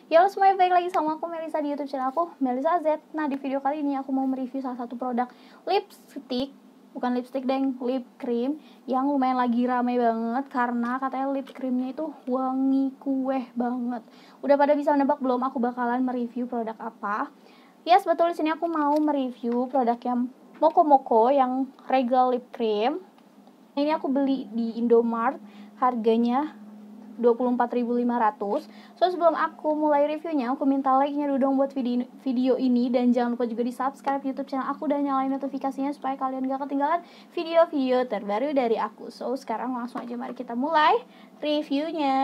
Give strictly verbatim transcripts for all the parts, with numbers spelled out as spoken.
Ya halo semuanya, balik lagi sama aku Melisa di YouTube channel aku, Melisa Z. Nah, di video kali ini aku mau mereview salah satu produk lipstick, bukan lipstick deng, lip cream yang lumayan lagi rame banget karena katanya lip creamnya itu wangi kue banget. Udah pada bisa nebak belum aku bakalan mereview produk apa? Ya, yes, betul, di sini aku mau mereview produk yang Moko Moko yang Regal Lip Cream. Ini aku beli di Indomart, harganya dua puluh empat ribu lima ratus. So sebelum aku mulai reviewnya, aku minta like-nya dulu dong buat video, video ini. Dan jangan lupa juga di subscribe YouTube channel aku dan nyalain notifikasinya supaya kalian gak ketinggalan video-video terbaru dari aku. So sekarang langsung aja mari kita mulai reviewnya.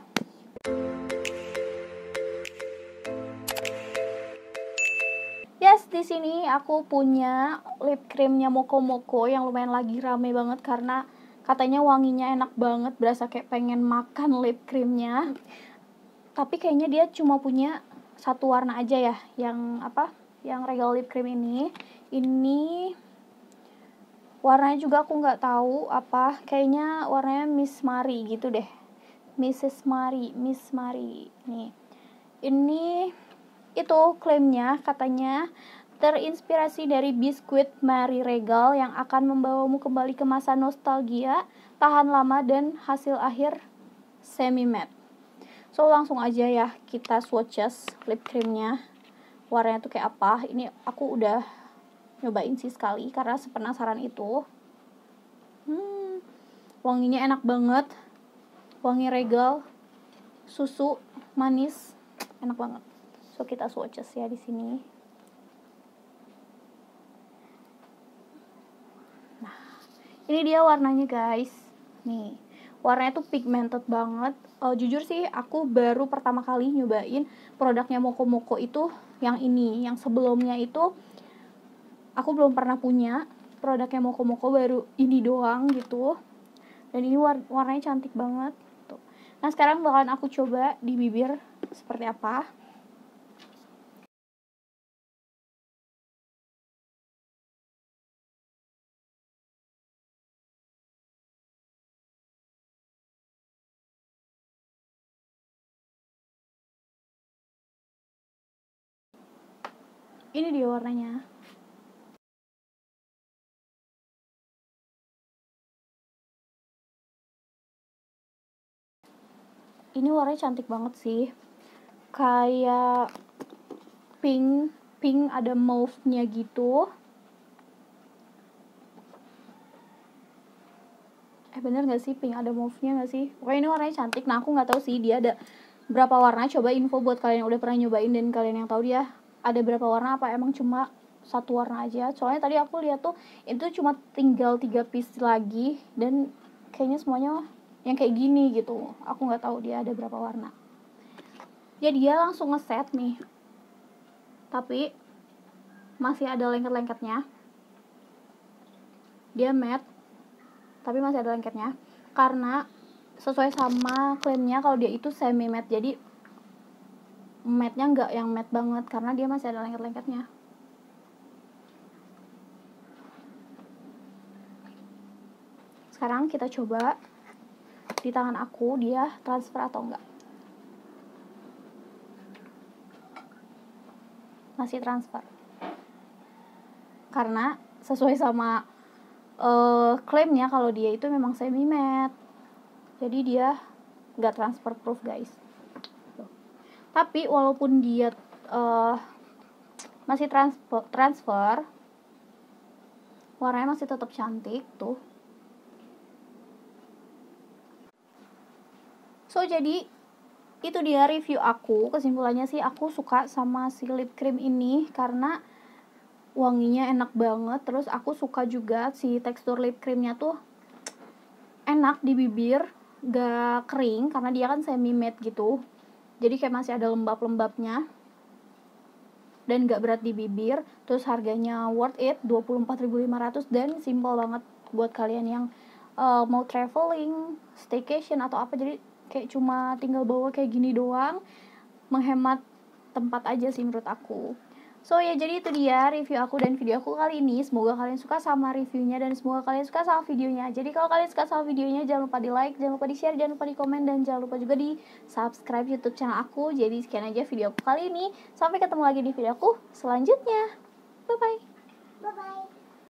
Yes, di sini aku punya lip creamnya Moko Moko yang lumayan lagi rame banget karena katanya wanginya enak banget, berasa kayak pengen makan lip creamnya. Tapi kayaknya dia cuma punya satu warna aja ya, yang apa? Yang Regal Lip Cream ini. Ini warnanya juga aku nggak tahu apa. Kayaknya warnanya Miss Mari gitu deh. Missus Mari, Miss Mari. Nih. Ini itu klaimnya katanya terinspirasi dari biskuit Mari Regal yang akan membawamu kembali ke masa nostalgia, tahan lama, dan hasil akhir semi matte. So langsung aja ya kita swatches lip creamnya, warnanya tuh kayak apa. Ini aku udah nyobain sih sekali karena sepenasaran itu. hmm, Wanginya enak banget, wangi Regal, susu manis, enak banget. So kita swatches ya di sini. Ini dia warnanya guys. Nih, warnanya tuh pigmented banget. Uh, jujur sih, aku baru pertama kali nyobain produknya Moko Moko itu yang ini. Yang sebelumnya itu aku belum pernah punya. Produknya Moko Moko baru ini doang gitu. Dan ini war warnanya cantik banget. Tuh. Nah, sekarang bakalan aku coba di bibir seperti apa. Ini dia warnanya. Ini warnanya cantik banget sih. Kayak pink, pink ada mauve-nya gitu. Eh bener gak sih pink ada mauve-nya gak sih? Pokoknya ini warnanya cantik. Nah aku gak tahu sih dia ada berapa warna. Coba info buat kalian yang udah pernah nyobain dan kalian yang tahu dia ada berapa warna, apa emang cuma satu warna aja. Soalnya tadi aku lihat tuh itu cuma tinggal tiga piece lagi dan kayaknya semuanya yang kayak gini gitu. Aku gak tahu dia ada berapa warna. Ya dia langsung ngeset nih, tapi masih ada lengket-lengketnya. Dia matte tapi masih ada lengketnya karena sesuai sama klaimnya kalau dia itu semi matte, jadi matte-nya nggak yang matte banget karena dia masih ada lengket-lengketnya. Sekarang kita coba di tangan aku dia transfer atau enggak. Masih transfer karena sesuai sama Uh, klaimnya kalau dia itu memang semi matte, jadi dia nggak transfer proof guys. Tapi walaupun dia uh, masih transfer, transfer warnanya masih tetap cantik tuh. So jadi itu dia review aku. Kesimpulannya sih aku suka sama si lip cream ini karena wanginya enak banget. Terus aku suka juga si tekstur lip creamnya tuh enak di bibir, gak kering karena dia kan semi matte gitu. Jadi kayak masih ada lembab-lembabnya dan gak berat di bibir. Terus harganya worth it, dua puluh empat ribu lima ratus, dan simple banget buat kalian yang uh, mau traveling, staycation atau apa. Jadi kayak cuma tinggal bawa kayak gini doang, menghemat tempat aja sih menurut aku. So ya jadi itu dia review aku dan video aku kali ini. Semoga kalian suka sama reviewnya dan semoga kalian suka sama videonya. Jadi kalau kalian suka sama videonya jangan lupa di like, jangan lupa di share, jangan lupa di komen, dan jangan lupa juga di subscribe YouTube channel aku. Jadi sekian aja video aku kali ini. Sampai ketemu lagi di video aku selanjutnya.